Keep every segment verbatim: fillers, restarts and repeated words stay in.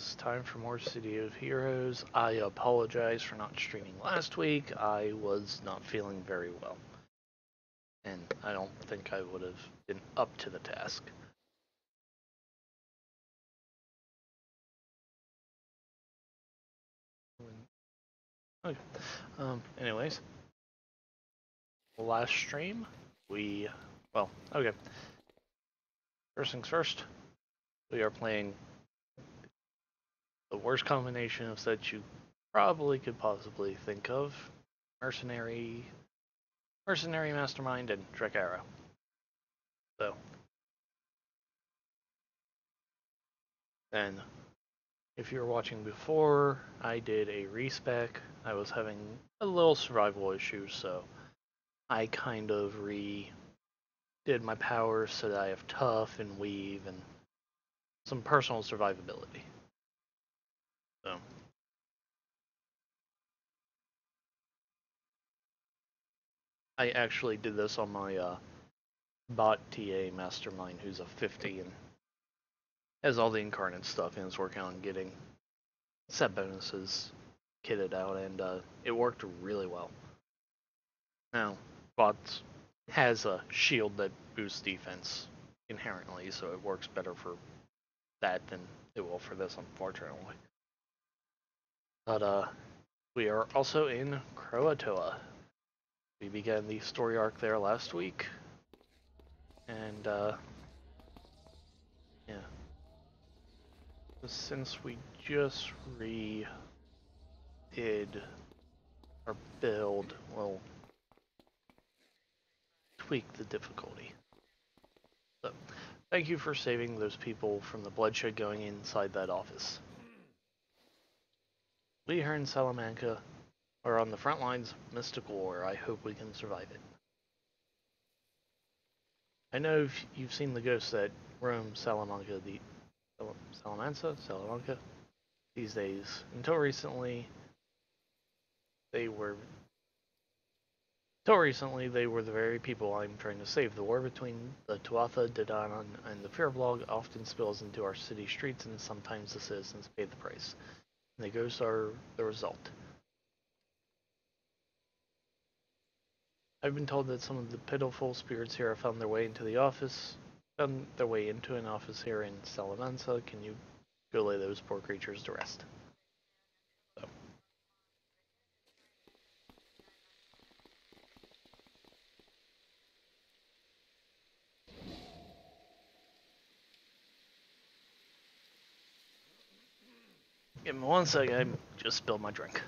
is time for more City of Heroes. I apologize for not streaming last week. I was not feeling very well. And I don't think I would have been up to the task. Okay. Um, anyways. Last stream, we... Well, okay. First things first. We are playing the worst combination of sets you probably could possibly think of. Mercenary... Mercenary Mastermind and Trek Arrow. So... And if you were watching before, I did a respec. I was having a little survival issue, so I kind of re did my powers so that I have tough and weave and some personal survivability. So I actually did this on my uh, bot T A Mastermind, who's a fifty and has all the incarnate stuff and is working on getting set bonuses kitted out, and uh, it worked really well. Now, bot has a shield that boosts defense inherently, so it works better for that than it will for this, unfortunately. But uh, we are also in Croatoa. We began the story arc there last week, and uh, yeah. Since we just re did our build, we'll tweak the difficulty. So, thank you for saving those people from the bloodshed going inside that office. We here in Salamanca are on the front lines of mystical war. I hope we can survive it. I know you've seen the ghosts that roam Salamanca, the Salamanca, Salamanca these days. Until recently, they were. Until recently, they were the very people I'm trying to save. The war between the Tuatha De Danann and the Firbolg often spills into our city streets, and sometimes the citizens pay the price. And the ghosts are the result. I've been told that some of the pitiful spirits here have found their way into the office, found their way into an office here in Salamanca. Can you go lay those poor creatures to rest? So. Give me one second, I just spilled my drink.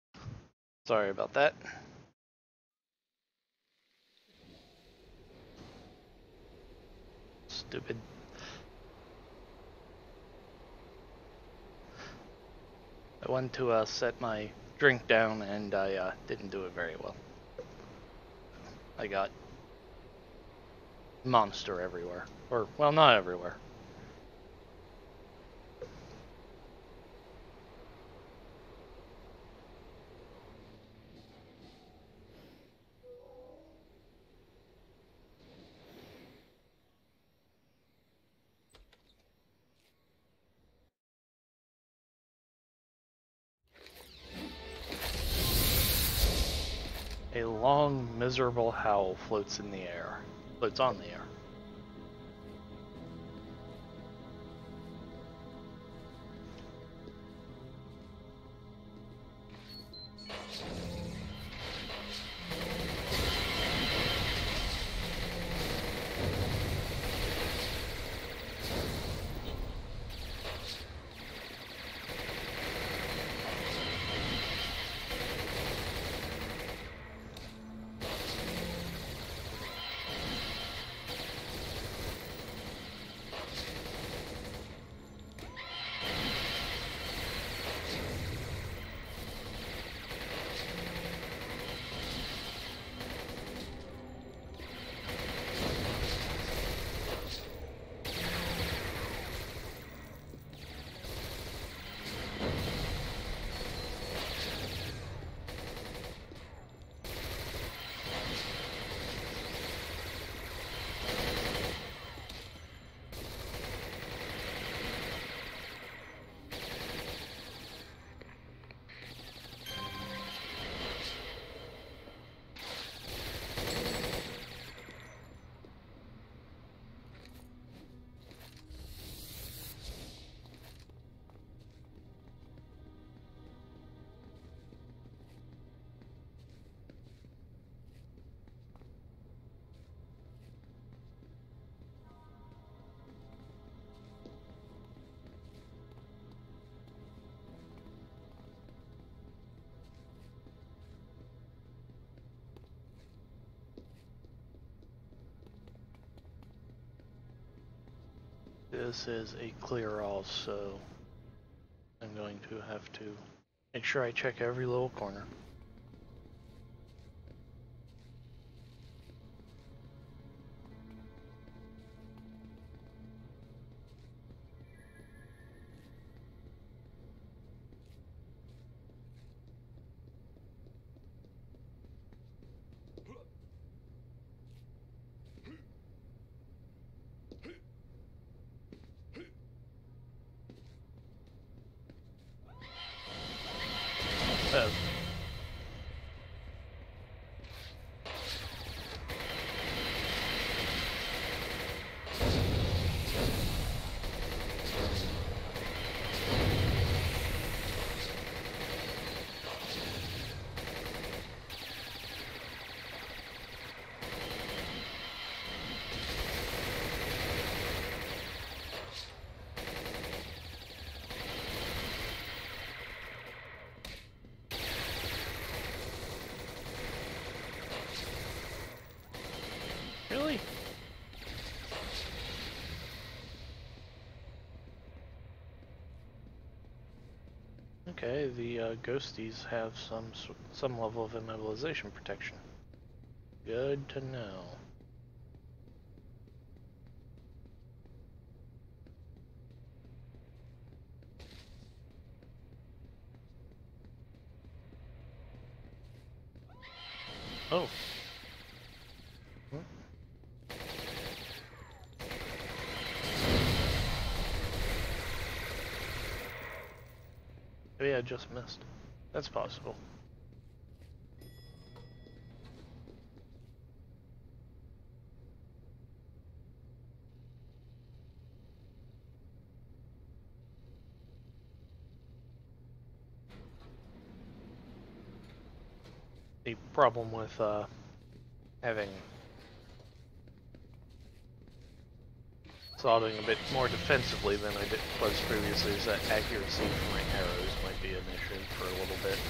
Sorry about that. stupid. I went to uh, set my drink down and I uh, didn't do it very well. I got monster everywhere. Or, well, not everywhere. A long, miserable howl floats in the air. Floats on the air. This is a clear all, so I'm going to have to make sure I check every little corner. Uh, Really? Okay, the uh, ghosties have some some level of immobilization protection. Good to know. Oh. Hmm. Maybe I just missed. That's possible. The problem with uh, having Solding a bit more defensively than I did, was previously is that accuracy for my arrows might be an issue for a little bit.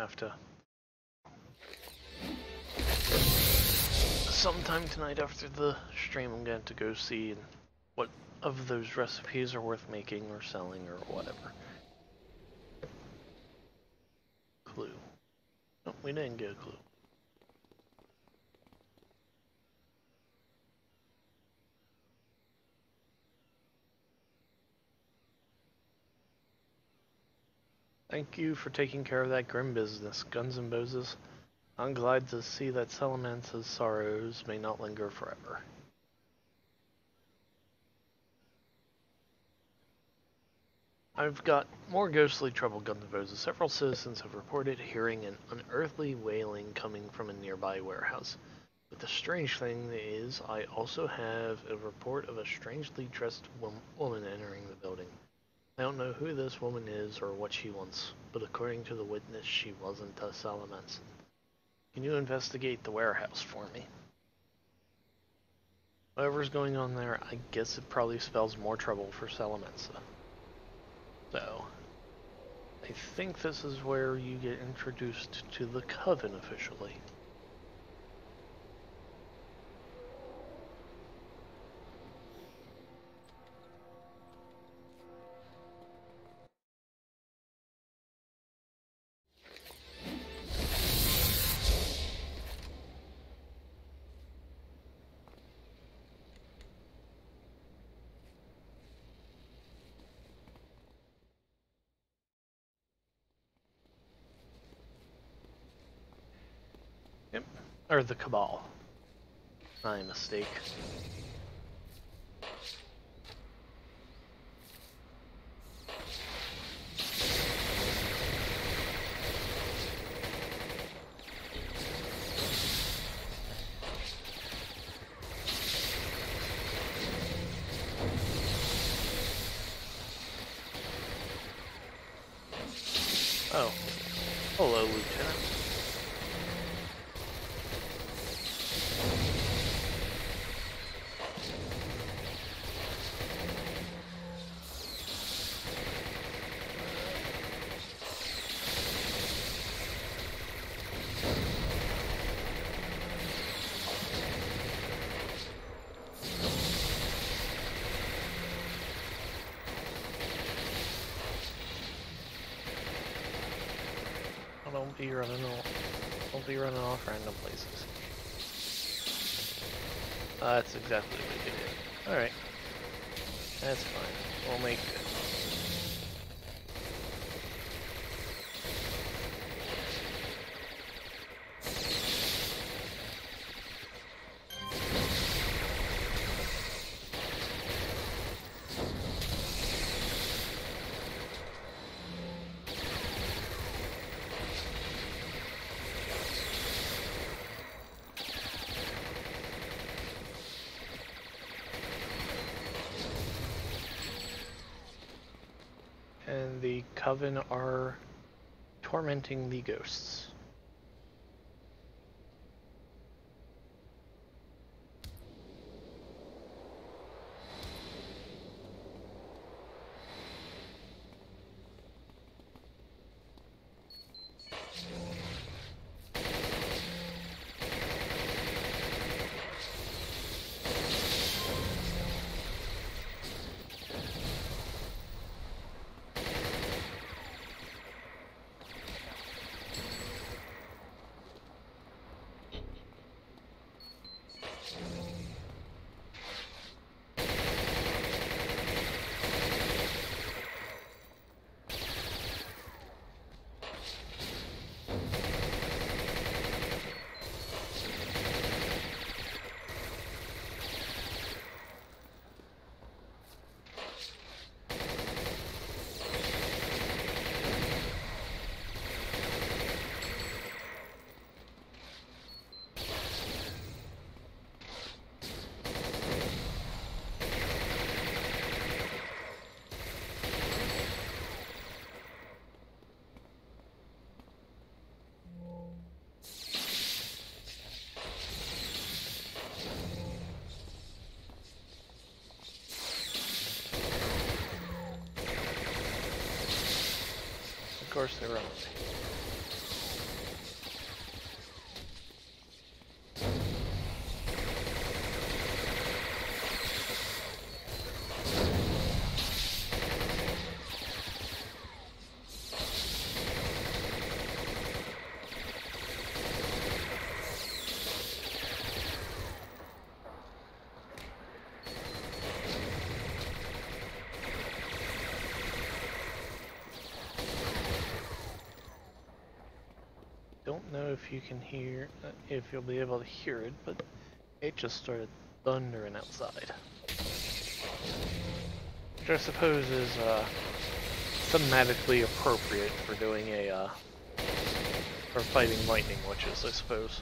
have to. Sometime tonight after the stream, I'm going to go see what of those recipes are worth making or selling or whatever. Clue. No, we didn't get a clue. Thank you for taking care of that grim business, Guns and Bozes. I'm glad to see that Salamance's sorrows may not linger forever. I've got more ghostly trouble, Guns and Bozes. Several citizens have reported hearing an unearthly wailing coming from a nearby warehouse. But the strange thing is, I also have a report of a strangely dressed woman entering the building. I don't know who this woman is or what she wants, but according to the witness, she wasn't a Salamence. Can you investigate the warehouse for me? Whatever's going on there, I guess it probably spells more trouble for Salamence. So, I think this is where you get introduced to the Coven officially. Yep, or the Cabal. My mistake. Oh. Hello, Lieutenant. Don't be running off. Don't be running off random places. Uh, that's exactly what we did. Alright. That's fine. We'll make it. And the Coven are tormenting the ghosts. Of course they run away. if you can hear, uh, if you'll be able to hear it, but it just started thundering outside. Which I suppose is uh, thematically appropriate for doing a, uh, for fighting lightning witches, I suppose.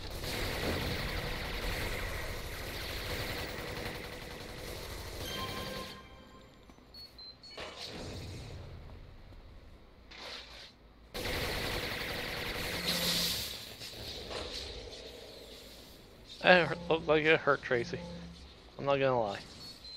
It looked like it hurt Tracy. I'm not gonna lie.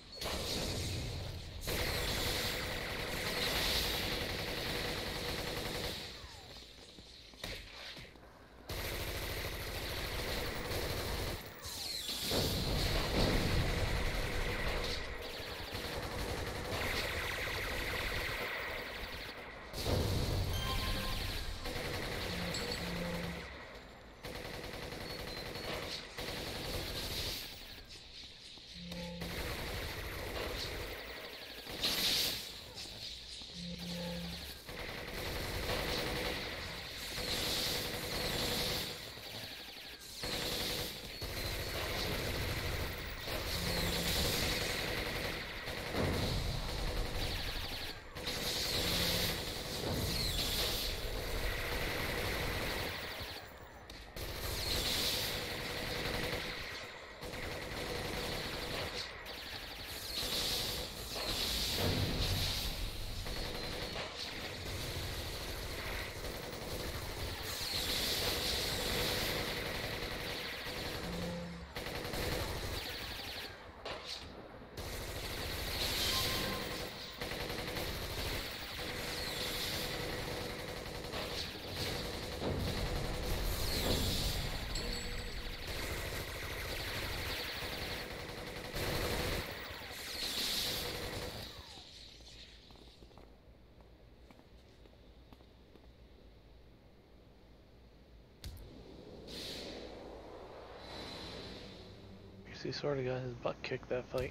He sort of got his butt kicked that fight.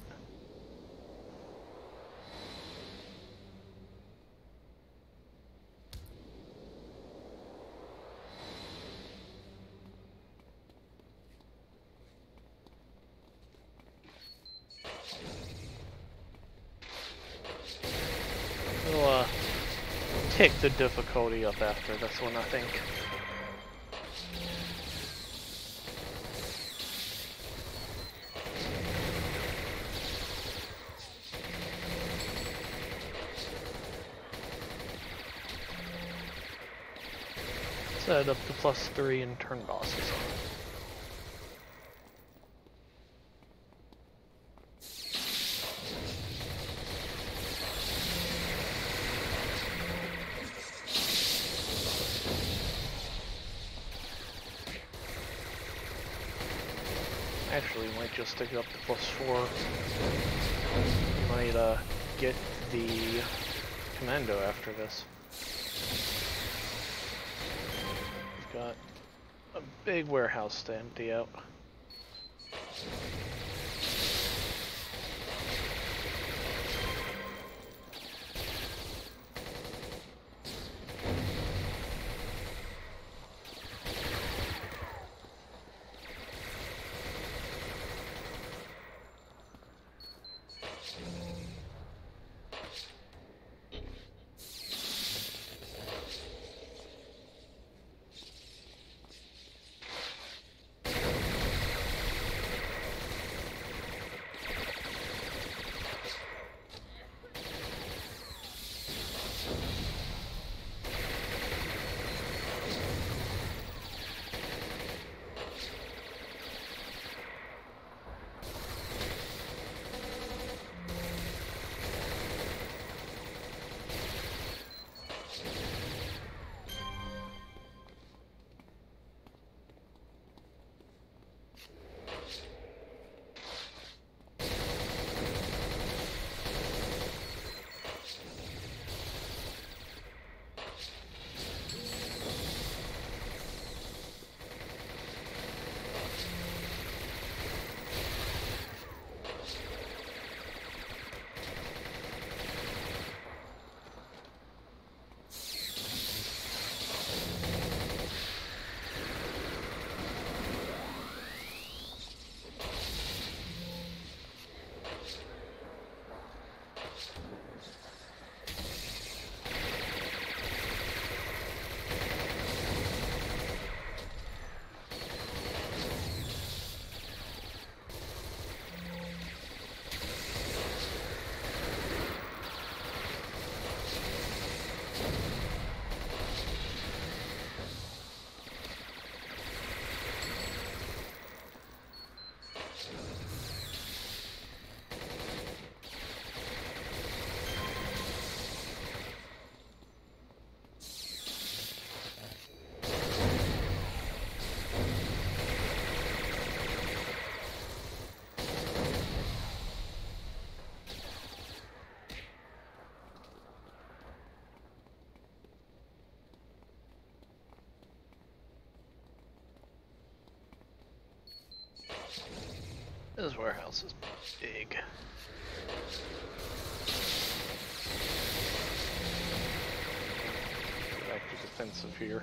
We'll uh, take the difficulty up after this one, I think. Set up to plus three in turn bosses. Actually, might just stick it up to plus four. Might uh, get the commando after this. Got a big warehouse to empty out. This warehouse is big. Back to defensive here.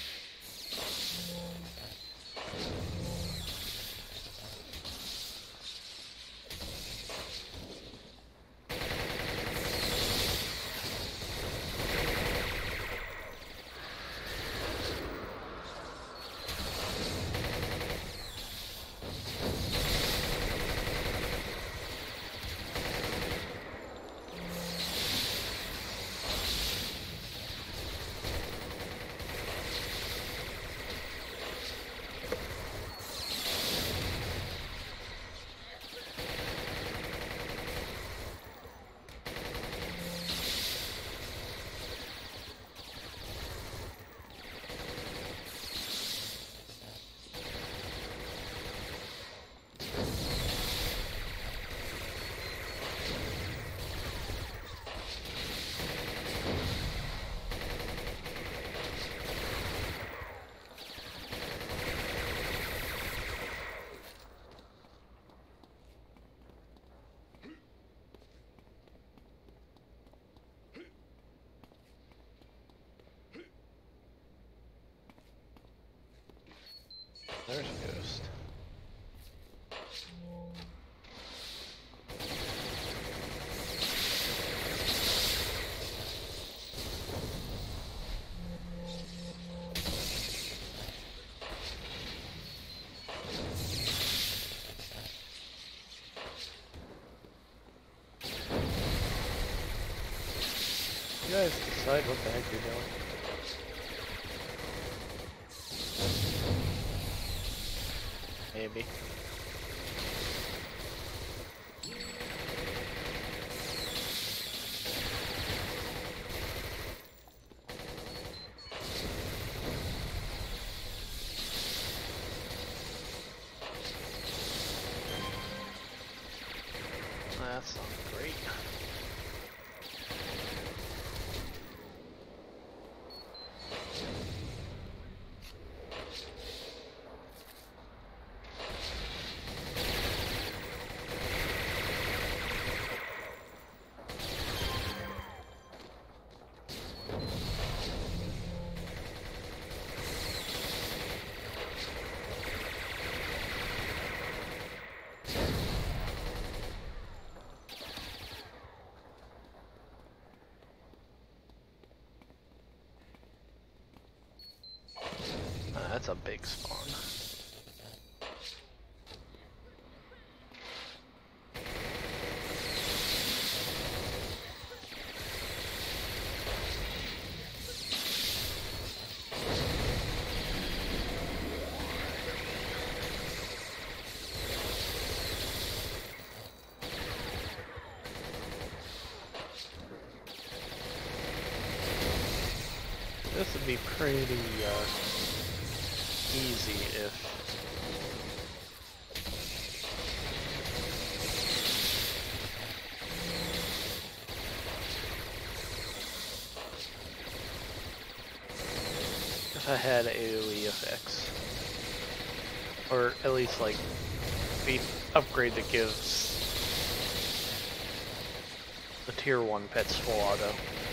There's a ghost. You guys decide what the heck you're doing. Maybe. That's not great. That's a big spawn. This would be pretty uh, easy if if I had AoE effects, or at least like the upgrade that gives the tier one pets full auto.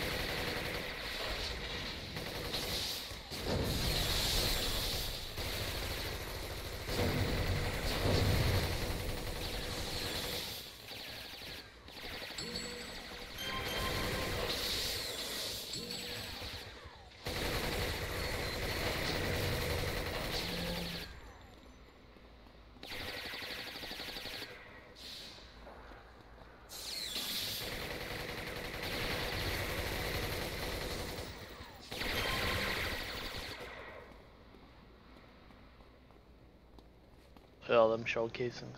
All them shell casings.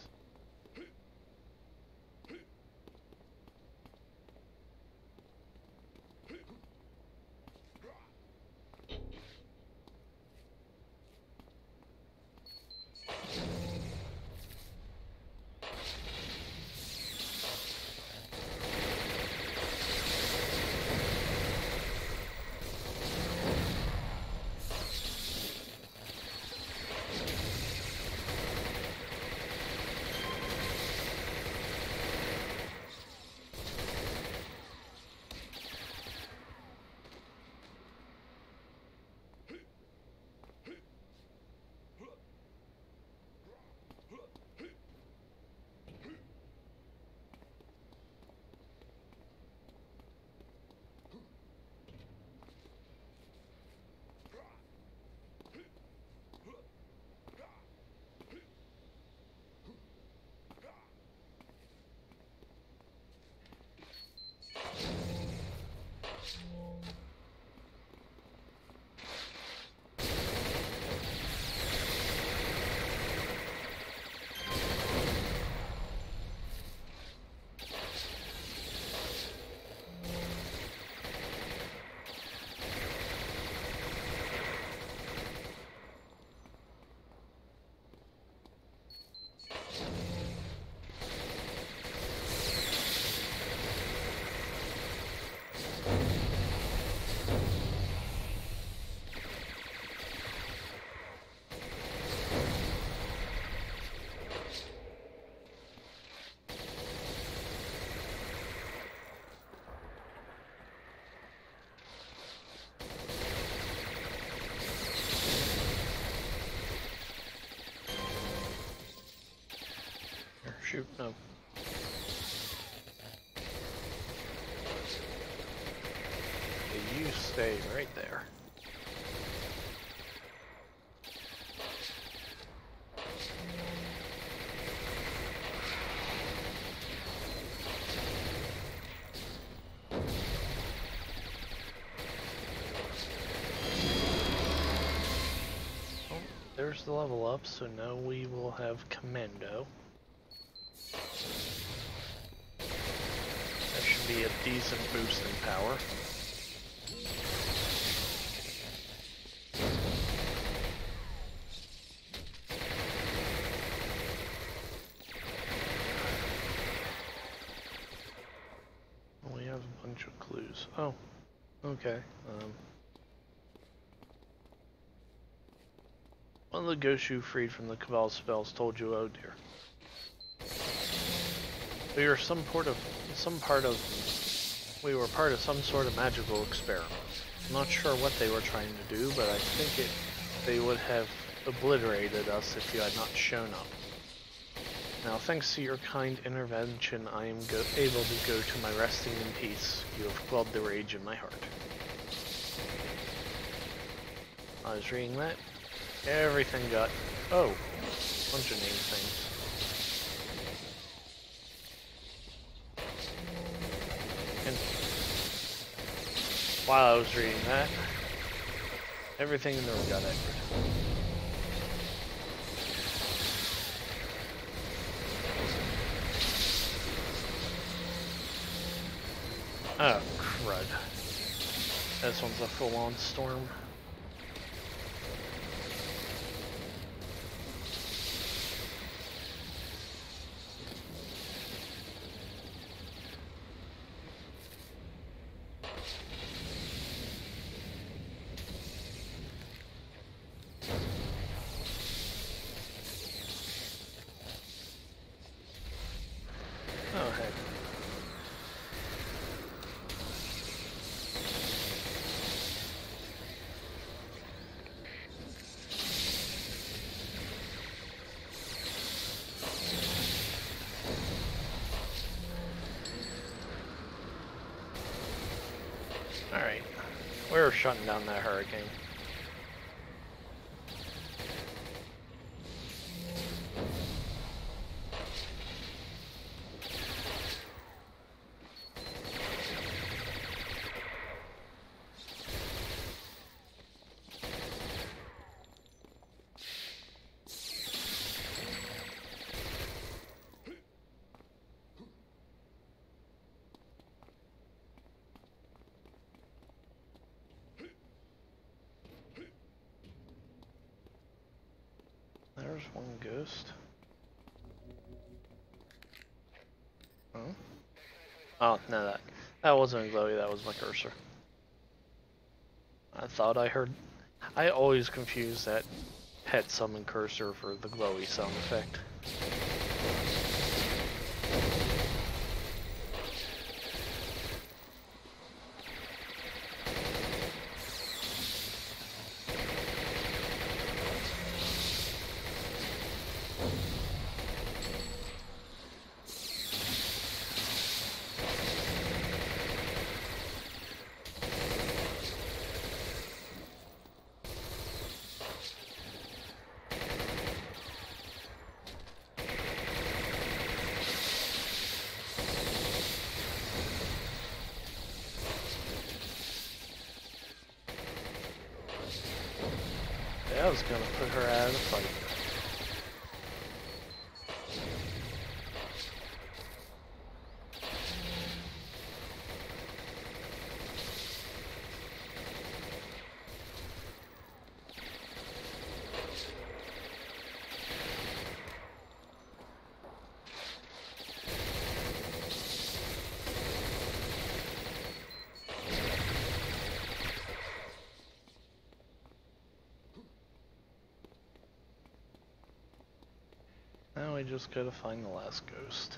shoot, no. You stay right there. Oh, there's the level up, so now we will have Commando. That should be a decent boost in power. We have a bunch of clues. Oh, okay. Um, one of the ghosts you freed from the Cabal spells told you, oh dear. We were some part of some part of we were part of some sort of magical experiment. I'm not sure what they were trying to do, but I think it they would have obliterated us if you had not shown up. Now, thanks to your kind intervention, I am go able to go to my resting in peace. You have quelled the rage in my heart. I was reading that. Everything got... oh, bunch of name things. And while I was reading that, everything in the room got angered. Oh, crud. This one's a full-on storm. Oh, heck. Alright, we're shutting down that hurricane. There's one ghost. Oh? Oh, no, that that wasn't a glowy, that was my cursor. I thought I heard... I always confuse that pet summon cursor for the glowy sound effect. I was gonna put her out of the fight. Now we just gotta find the last ghost.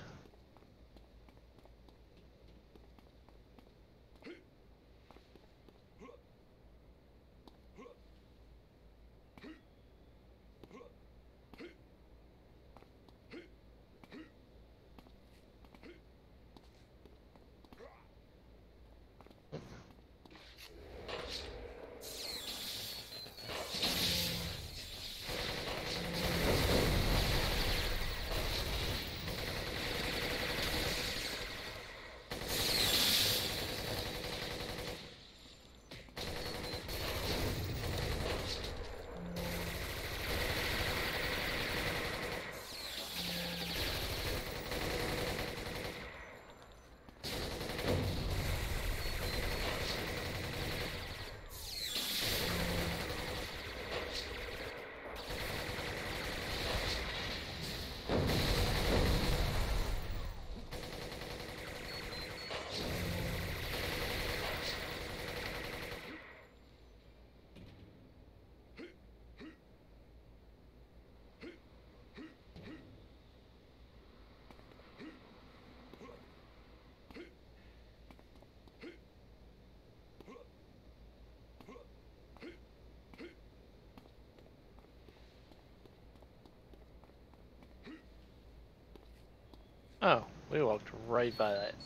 Oh, we walked right by that.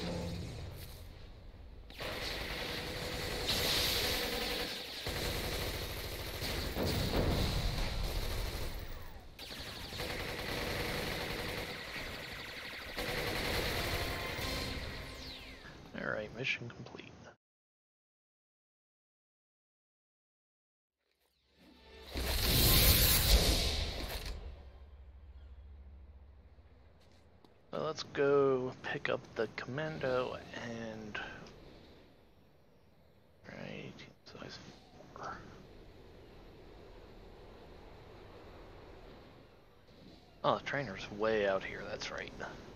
Alright, mission complete. So let's go pick up the commando and... Right, size four. Oh, the trainer's way out here, that's right.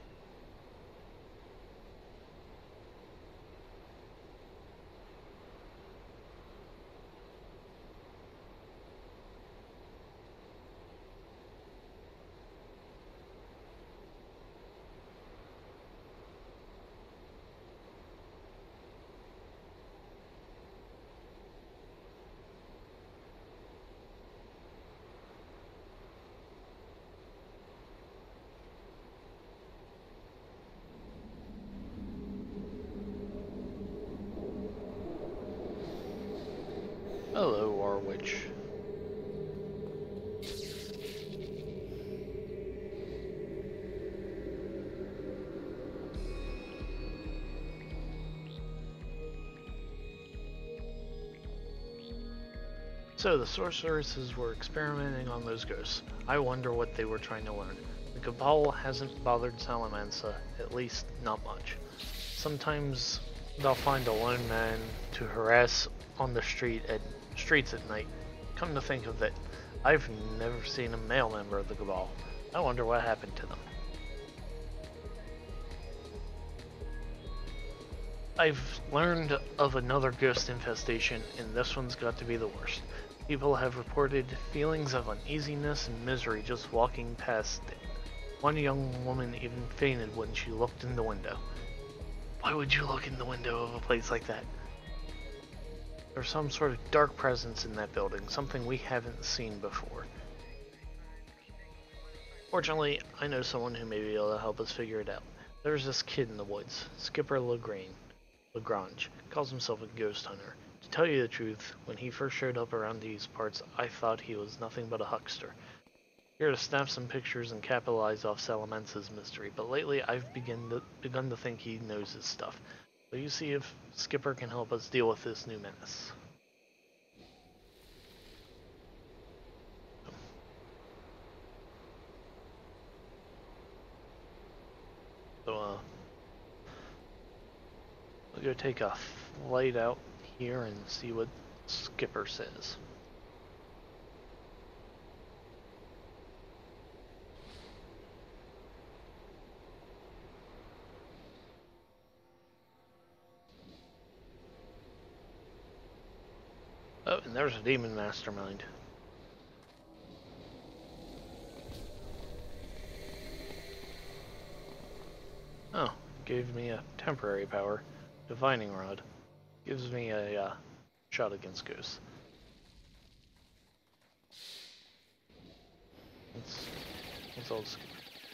Hello, Warwitch. So the sorceresses were experimenting on those ghosts. I wonder what they were trying to learn. The Cabal hasn't bothered Salamanca, at least not much. Sometimes they'll find a lone man to harass on the street at streets at night. Come to think of it, I've never seen a male member of the Cabal. I wonder what happened to them. I've learned of another ghost infestation, and this one's got to be the worst. People have reported feelings of uneasiness and misery just walking past it. One young woman even fainted when she looked in the window. Why would you look in the window of a place like that? There's some sort of dark presence in that building, something we haven't seen before. Fortunately, I know someone who may be able to help us figure it out. There's this kid in the woods, Skipper Lagrange. Lagrange calls himself a ghost hunter. To tell you the truth, when he first showed up around these parts, I thought he was nothing but a huckster. Here to snap some pictures and capitalize off Salamanca's mystery, but lately I've begin to, begun to think he knows his stuff. So you see if Skipper can help us deal with this new menace. So, uh, we'll go take a flight out here and see what Skipper says. Oh, and there's a demon mastermind. Oh, gave me a temporary power. Divining Rod. Gives me a uh, shot against ghosts. Let's, let's all skip.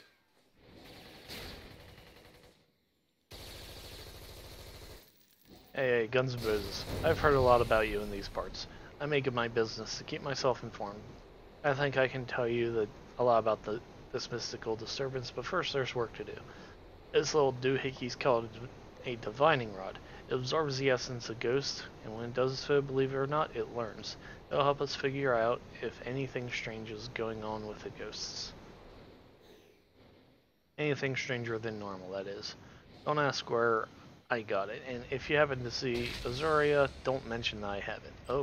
Hey, hey, Guns and Roses. I've heard a lot about you in these parts. I make it my business to keep myself informed. I think I can tell you that a lot about the this mystical disturbance, but first there's work to do. This little doohickey's called a divining rod. It absorbs the essence of ghosts, and when it does so, believe it or not, it learns. It'll help us figure out if anything strange is going on with the ghosts. Anything stranger than normal, that is. Don't ask where I got it, and if you happen to see Azuria, don't mention that I have it. Oh.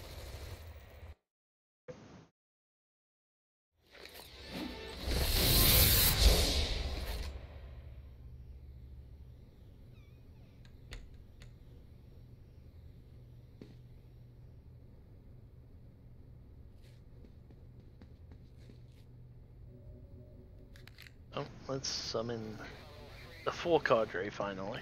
Oh, let's summon the full cadre finally.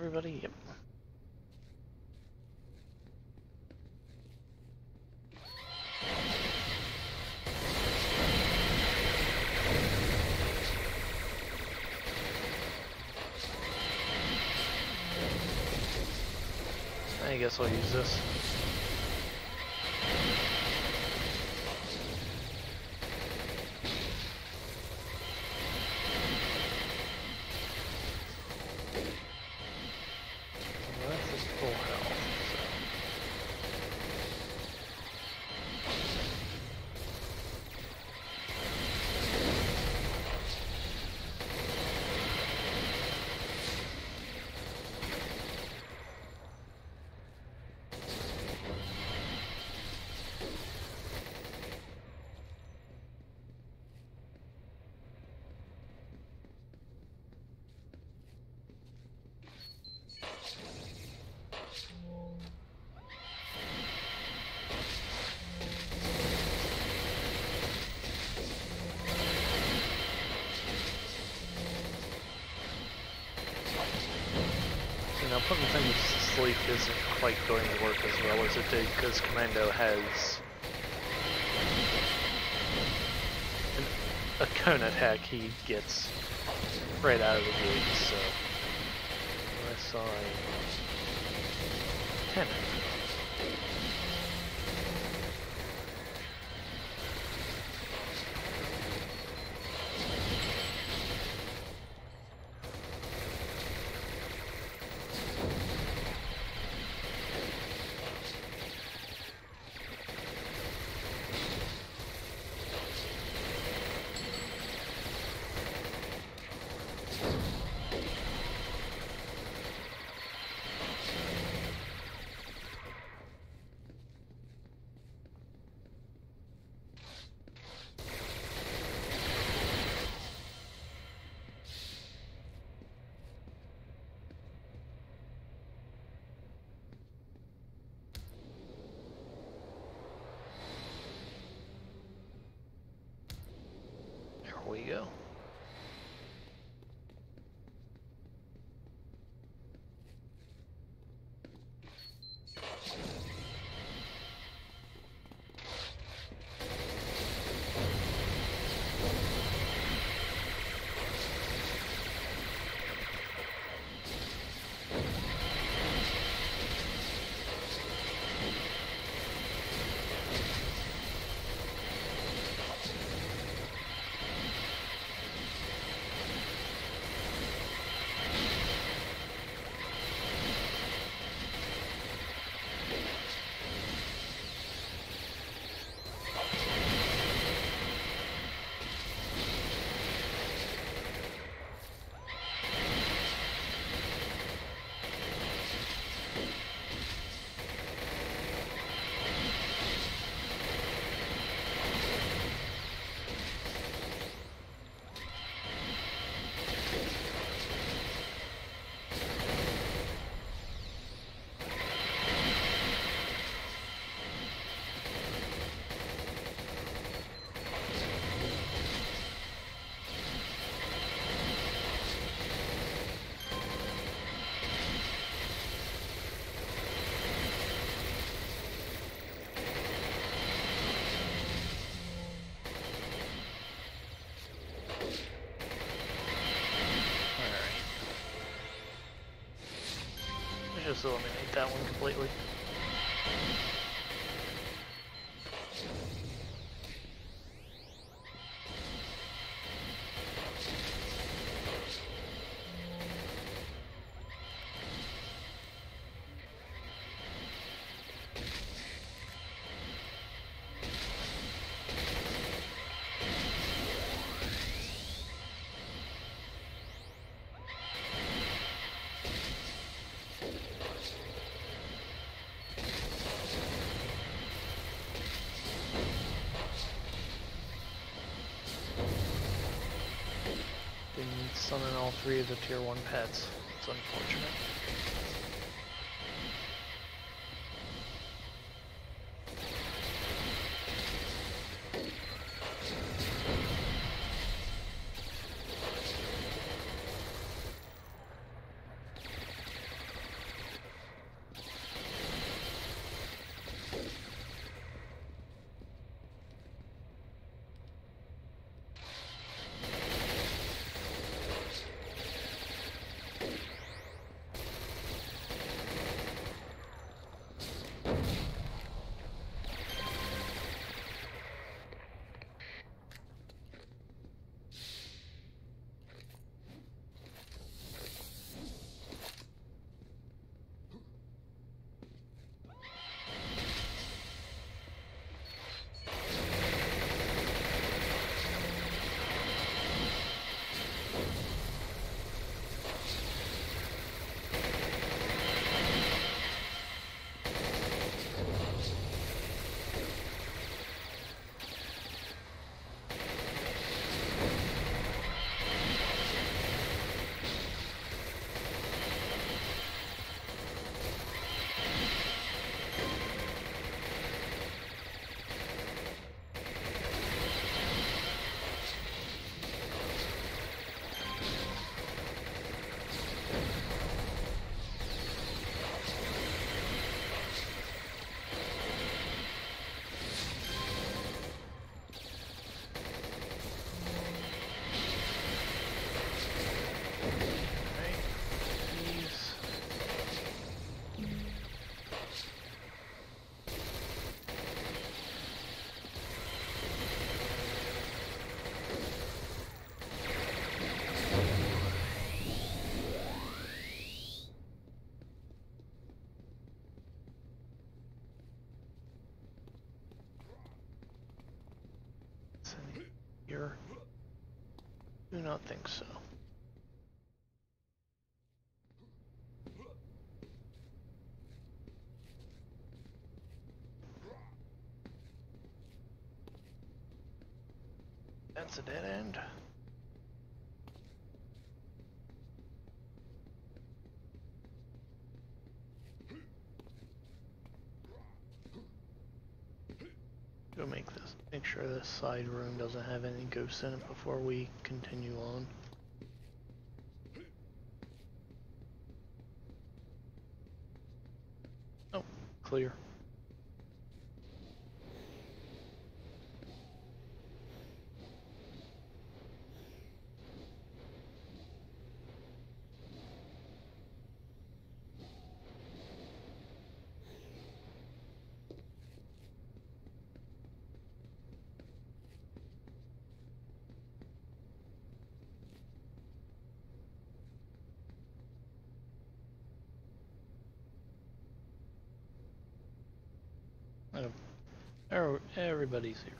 everybody? Yep. I guess I'll use this. Now, putting things to sleep isn't quite going to work as well as it did because Commando has an, a cone attack he gets right out of the gate, so I saw a tenant. There we go. Just eliminate that one completely. Summon all three of the tier one pets. It's unfortunate. here? Do not think so. That's a dead end. Go make this, make sure this side room doesn't have any ghosts in it before we continue on. Oh, clear. Oh, everybody's here.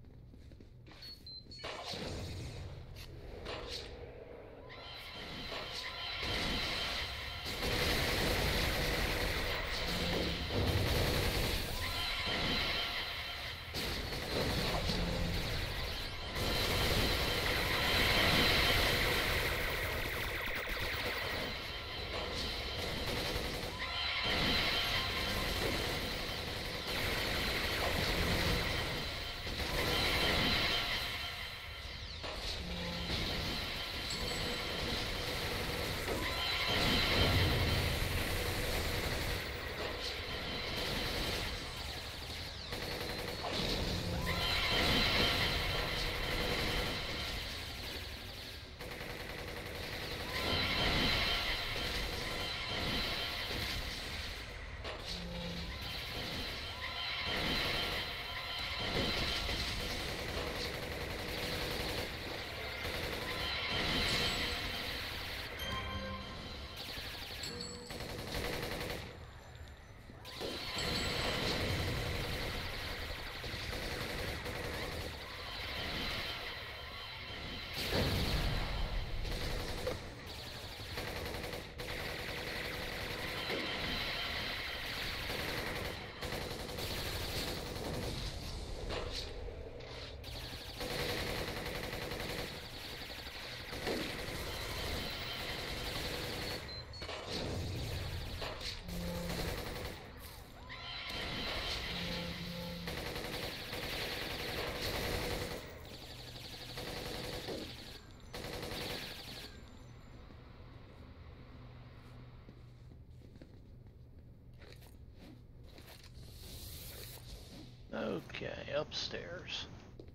Okay, upstairs.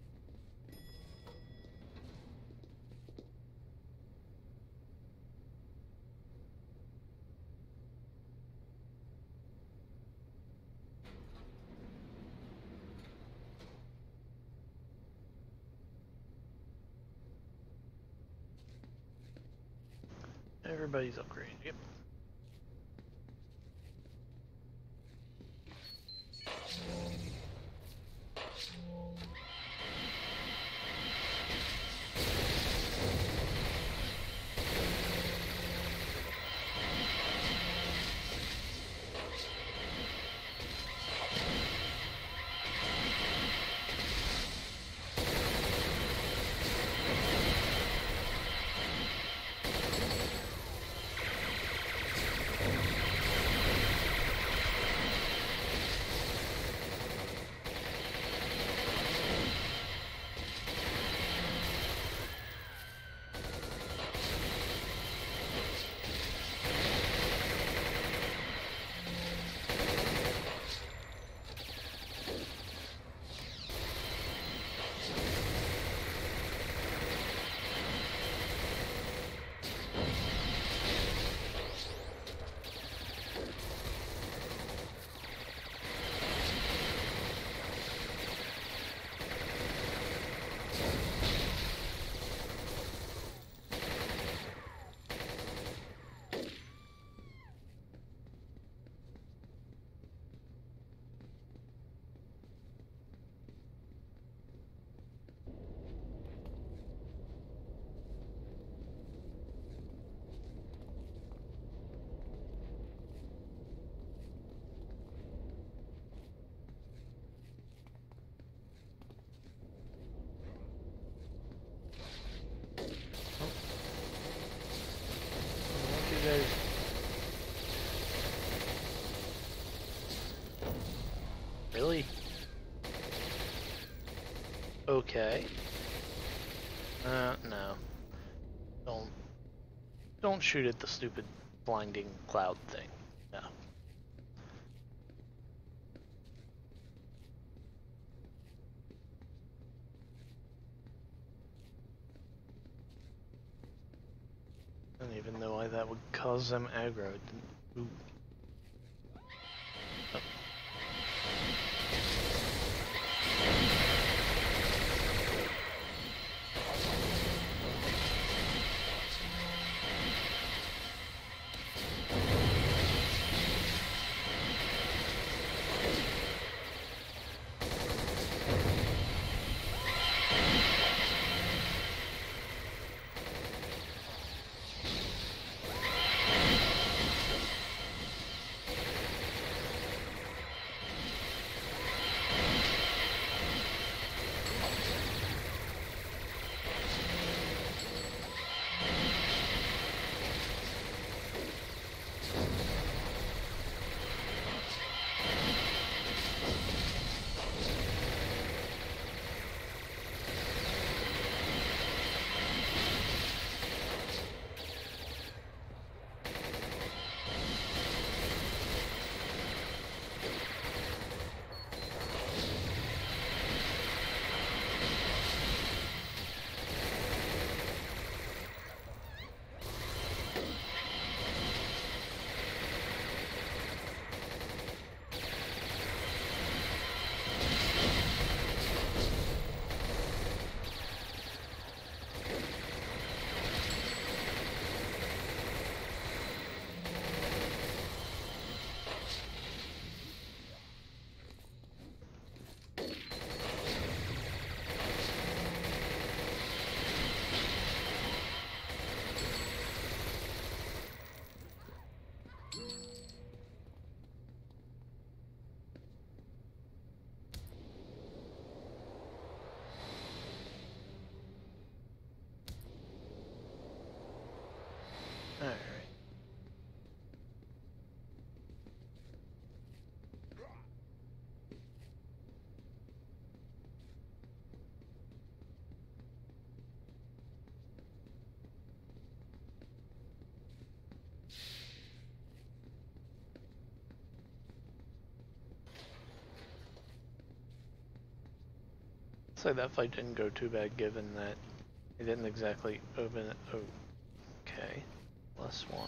Everybody's upgraded, yep. Really? Okay. Uh, no. Don't. Don't shoot at the stupid blinding cloud thing. No. I don't even know why that would cause them aggro. Ooh. Oh. Alright. So that fight didn't go too bad given that it didn't exactly open it. Oh, okay. Plus one.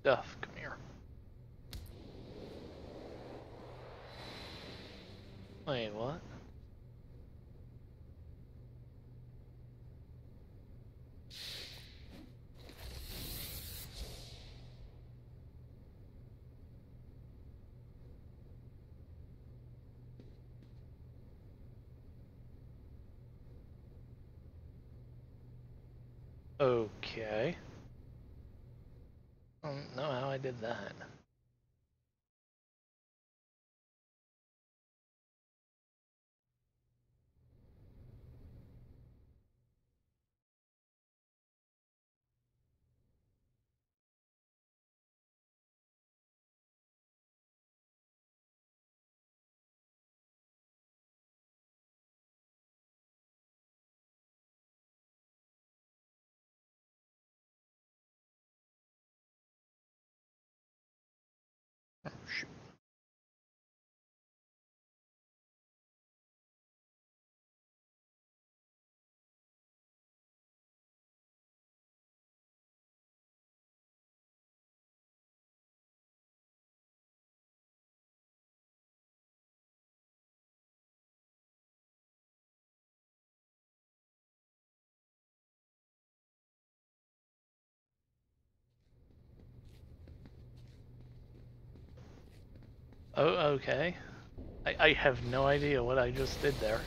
Death, come here. Wait, what? Okay. I don't know how I did that. Oh, shoot. Oh, okay. I, I have no idea what I just did there.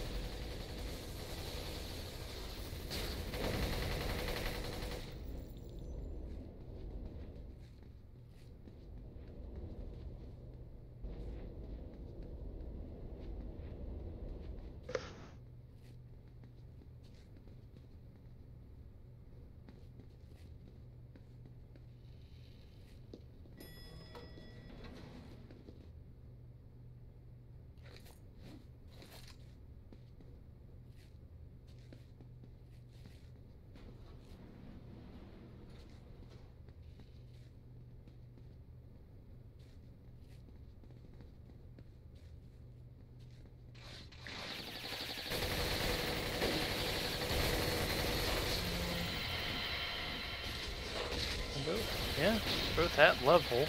Yeah, both at level.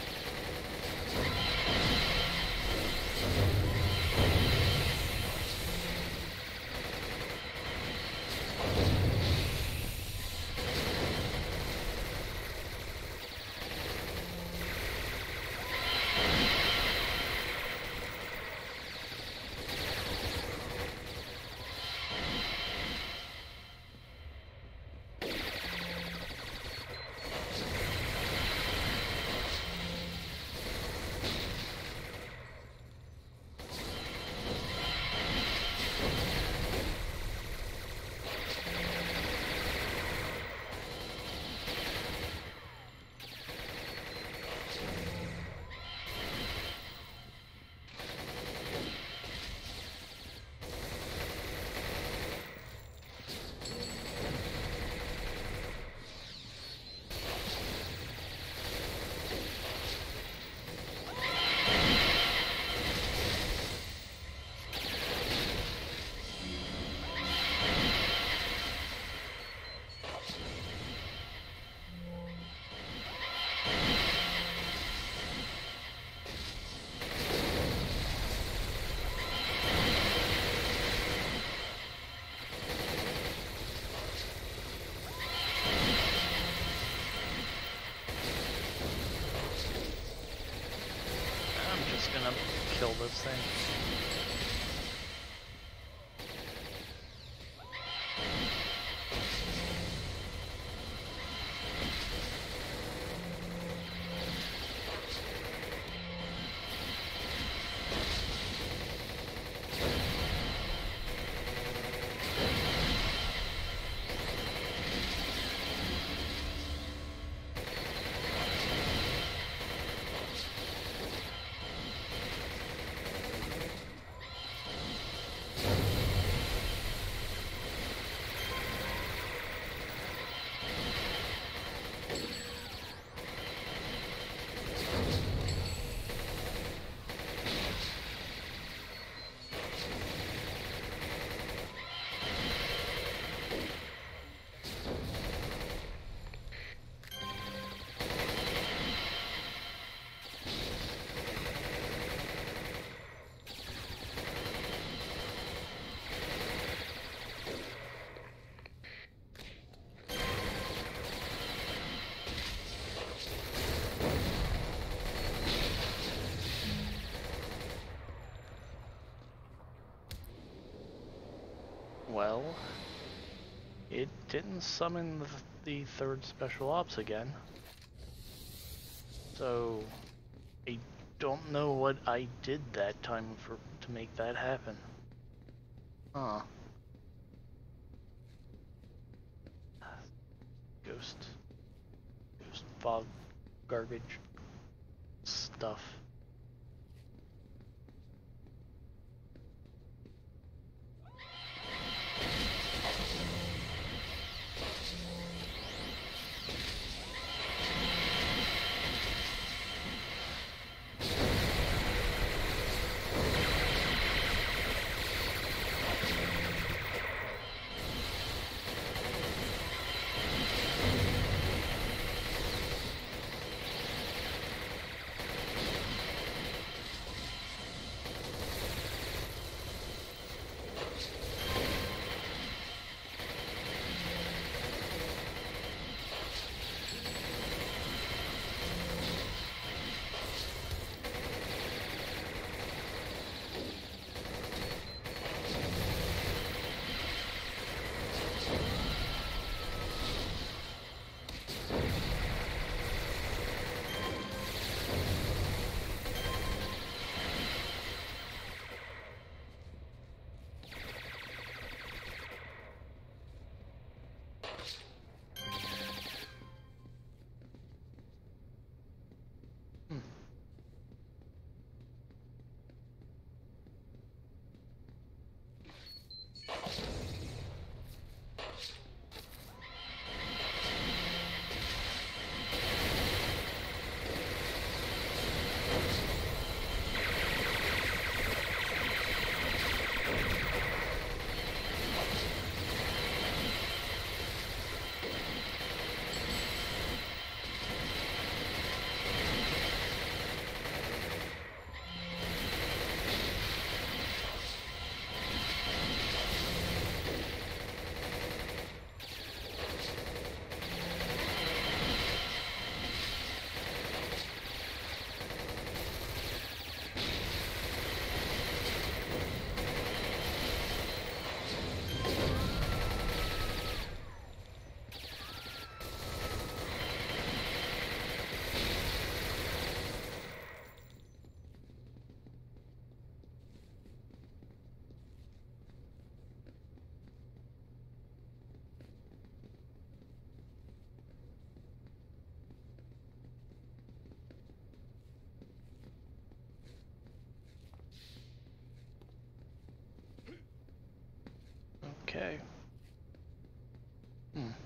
Gonna kill this thing. well, it didn't summon the, the third special ops again. So, I don't know what I did that time for to make that happen. Huh. Ghost. Ghost fog garbage stuff. Okay. Hmm.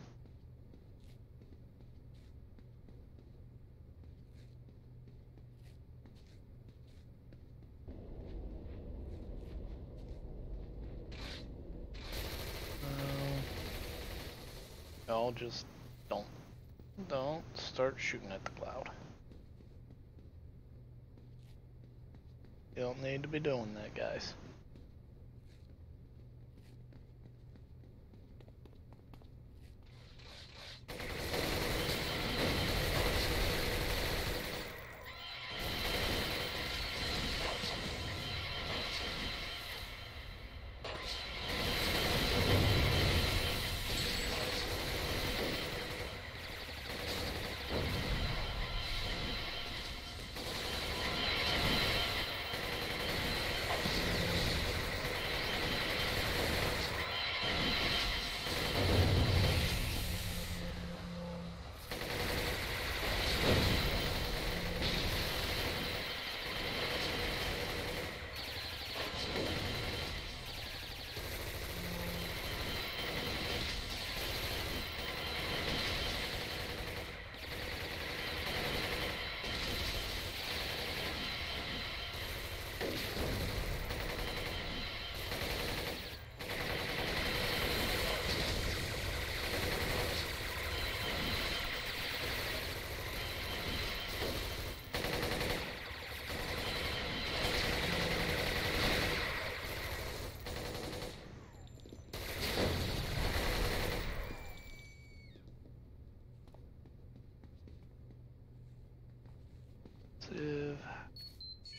Uh, I'll just don't don't start shooting at the cloud. You don't need to be doing that, guys.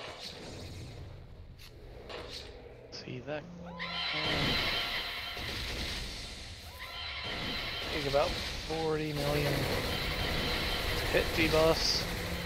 See that? take about forty million to hit D-Bus.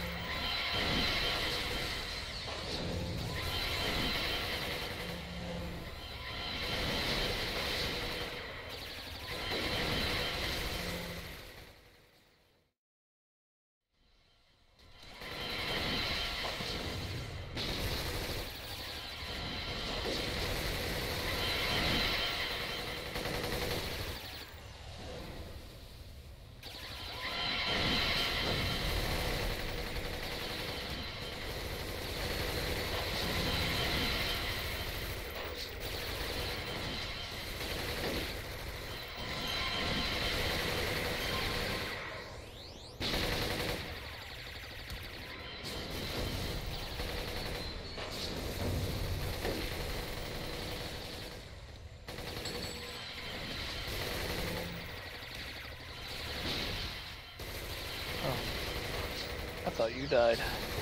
I thought you died.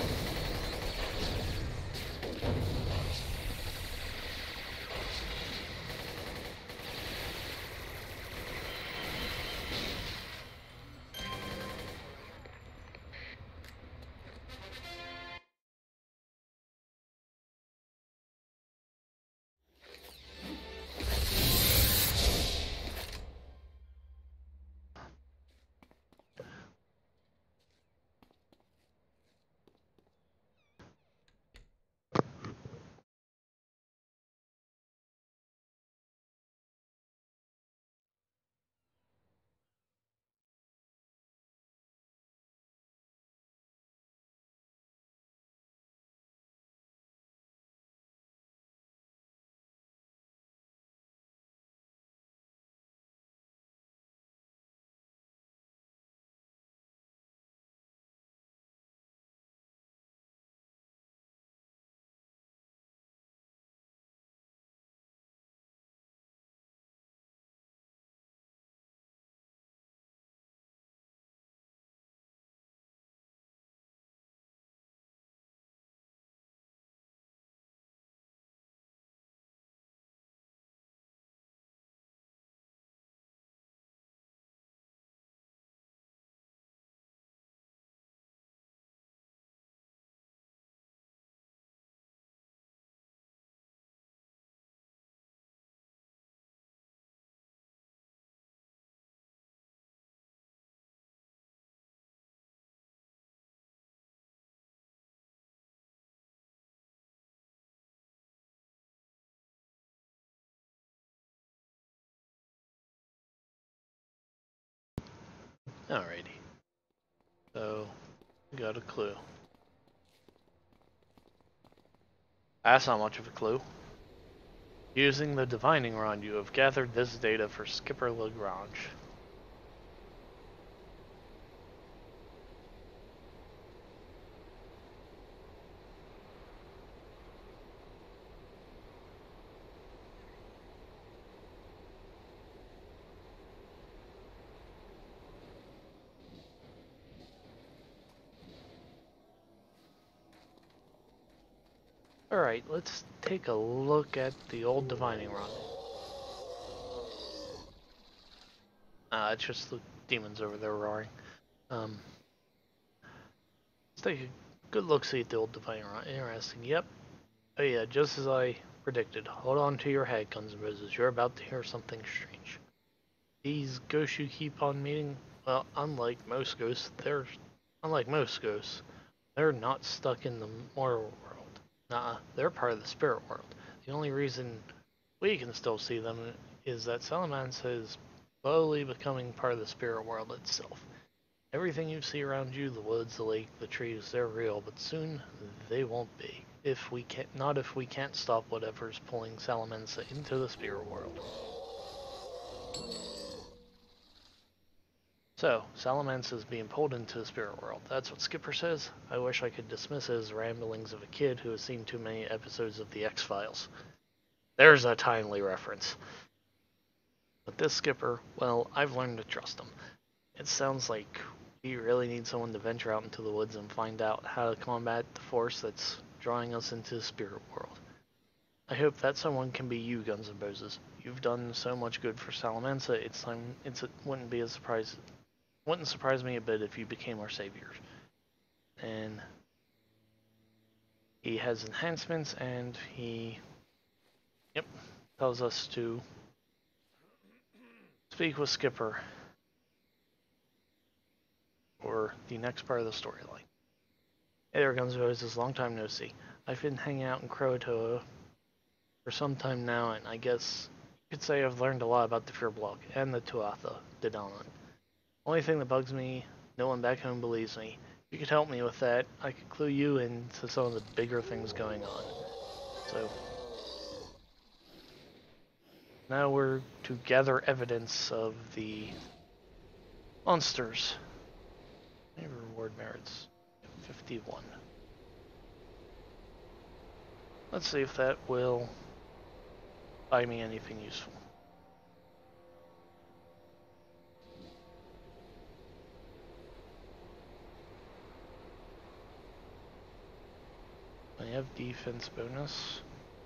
Alrighty. So, we got a clue. That's not much of a clue. Using the divining rod, you have gathered this data for Skipper Lagrange. Alright, let's take a look at the old divining rod. Ah, it's just the demons over there roaring. Um, let's take a good look see at the old divining rod. Interesting. Yep. Oh yeah, just as I predicted. Hold on to your head, Guns and Roses. You're about to hear something strange. These ghosts you keep on meeting, well, unlike most ghosts, they're unlike most ghosts, they're not stuck in the mortal world. Nah, they're part of the spirit world. The only reason we can still see them is that Salamence is slowly becoming part of the spirit world itself. Everything you see around you, the woods, the lake, the trees, they're real, but soon they won't be. If we can't, not if we can't stop whatever's pulling Salamence into the spirit world. So, Salamence is being pulled into the spirit world. That's what Skipper says. I wish I could dismiss it as ramblings of a kid who has seen too many episodes of The X-Files. There's a timely reference. But this Skipper, well, I've learned to trust him. It sounds like we really need someone to venture out into the woods and find out how to combat the force that's drawing us into the spirit world. I hope that someone can be you, Guns and Roses. you've done so much good for Salamanca. It's time. It's it wouldn't be a surprise. Wouldn't surprise me a bit if you became our savior. And he has enhancements, and he, yep, tells us to speak with Skipper for the next part of the storyline. Hey there, Guns N' Roses, long time no see. I've been hanging out in Croatoa for some time now, and I guess you could say I've learned a lot about the Feuerblock and the Tuatha De Danann. Only thing that bugs me, no one back home believes me. If you could help me with that, I could clue you into some of the bigger things going on. So, now we're to gather evidence of the monsters. Maybe reward merits. fifty-one. Let's see if that will buy me anything useful. I have defense bonus.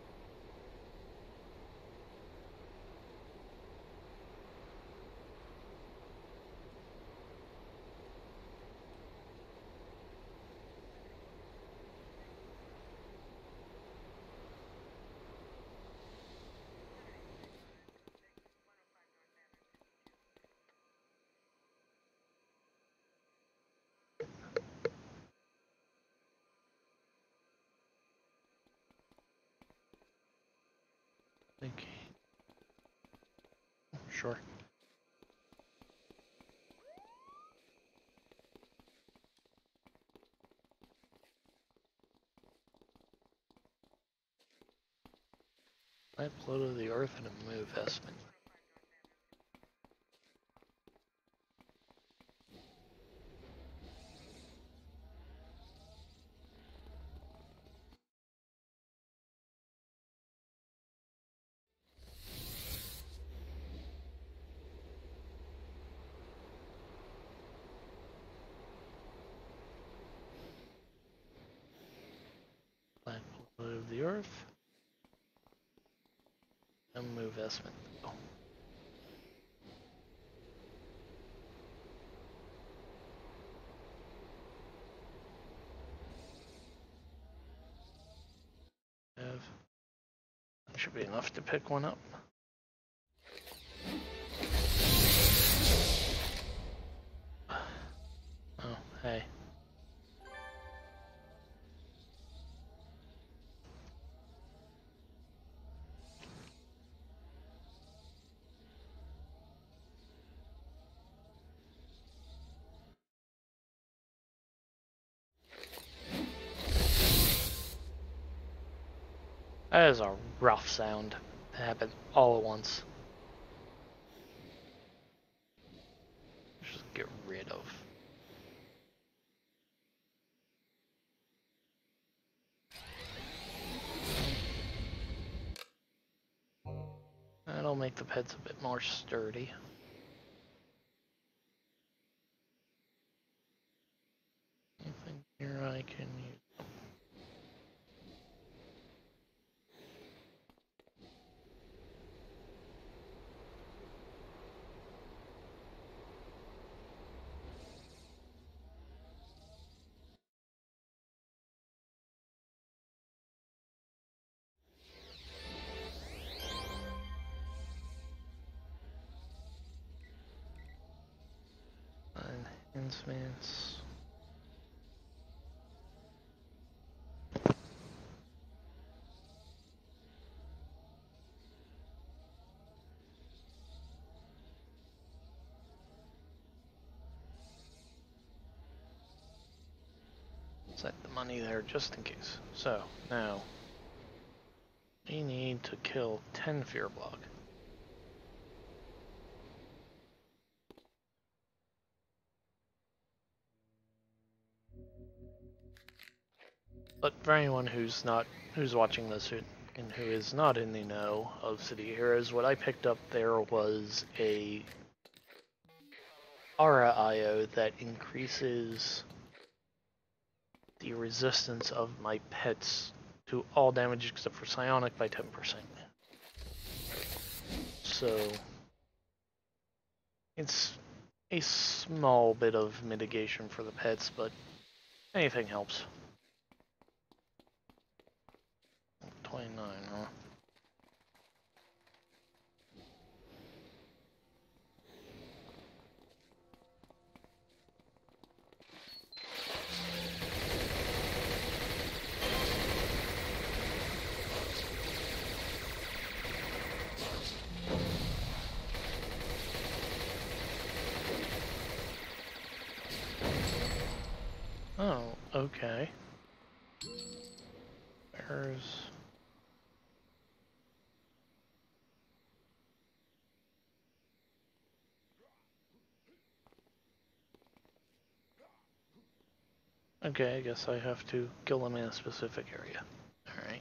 Okay. Sure. I uploaded the earth and a move estimate. I uploaded the earth and move estimate. Oh. Have should be enough to pick one up. Oh, hey. That is a rough sound to happen all at once. Just get rid of. That'll make the pets a bit more sturdy. Anything here I can use? Enhancements. Set the money there just in case. So, now, we need to kill ten Feuerblock. But for anyone who's not, who's watching this and who is not in the know of City Heroes, what I picked up there was a Aura I O that increases the resistance of my pets to all damage except for psionic by ten percent. so it's a small bit of mitigation for the pets, but anything helps. twenty-nine, huh? Oh, okay. There's... Okay, I guess I have to kill them in a specific area. Alright.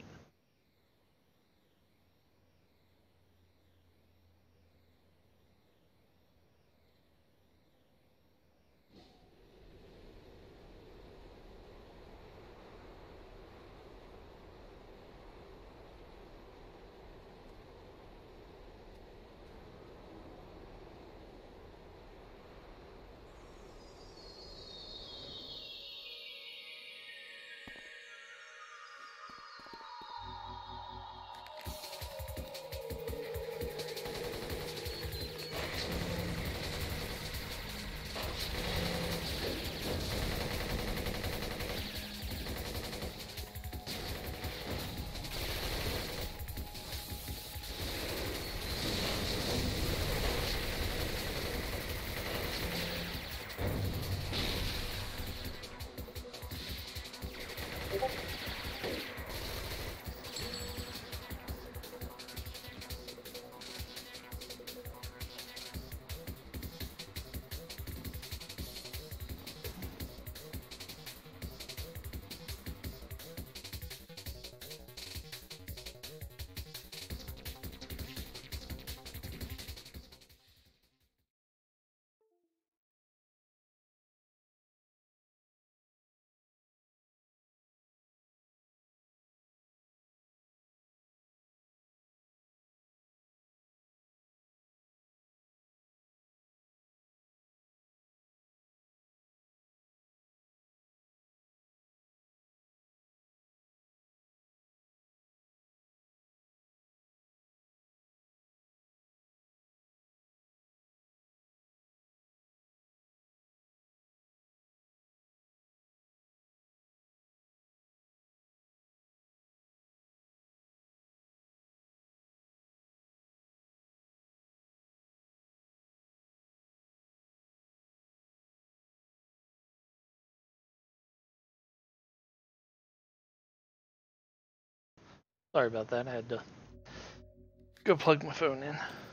Sorry about that, I had to go plug my phone in.